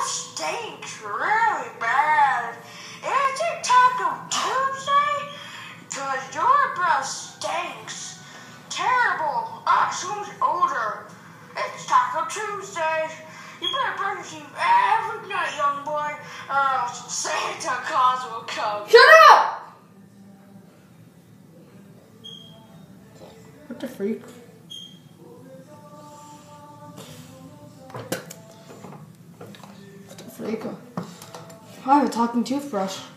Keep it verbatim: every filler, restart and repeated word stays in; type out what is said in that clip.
stinks really bad. Is it Taco Tuesday? Because your breath stinks. Terrible. Ah, so much odor. It's Taco Tuesday. You better brush your teeth every night, young boy, or else Santa Claus will come. Shut up! What the freak? What the freak? I have a talking toothbrush.